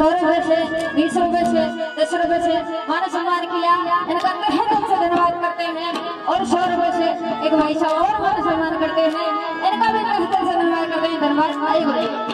₹100 से, ₹20 से, ₹10 से मान सम्मान किया। इनका तहे दिल से धन्यवाद करते हैं। और ₹100 से एक भाई साहब और मान सम्मान करते हैं, इनका भी तहे दिल से धन्यवाद करते हैं। धन्यवाद। आइए बोलिए।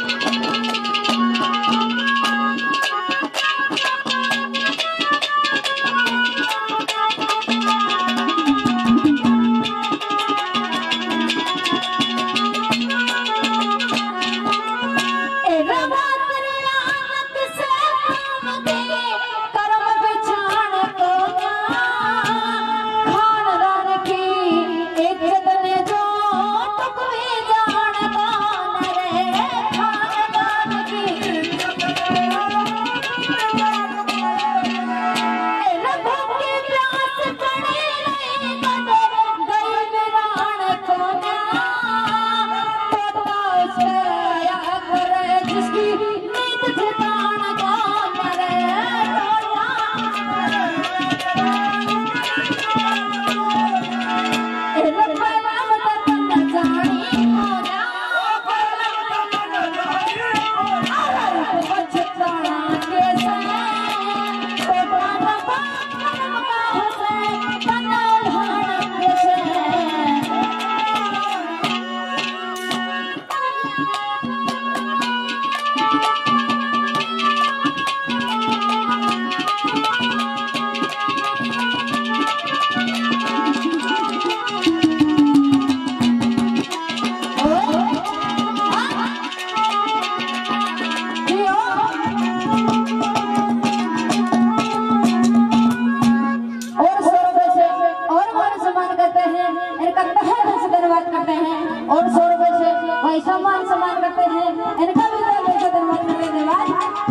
और ₹100 से भाई सम्मान करते हैं, इनका भी धन्यवाद करते हैं। धन्यवाद।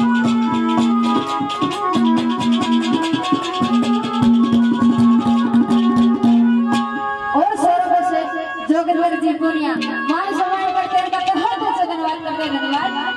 और ₹100 से जोगिंदर जी पुनिया मान सम्मान करते हैं, इनका तहे दिल से धन्यवाद करते हैं। धन्यवाद।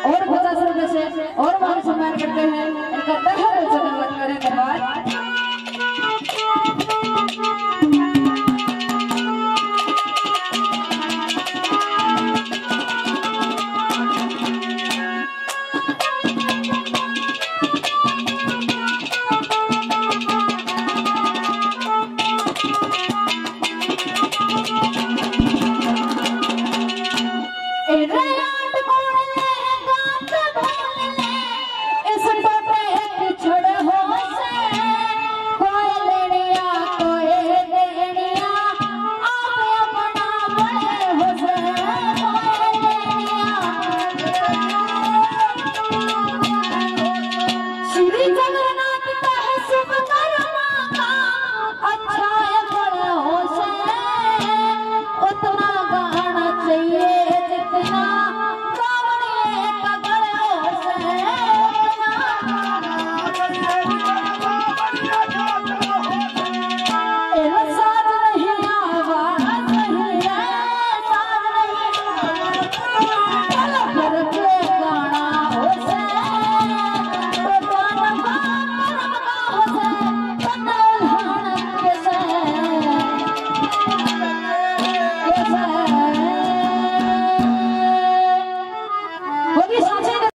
और 50 रुपए से और मान सम्मान करते हैं। इनका तहे दिल से धन्यवाद करें। धन्यवाद।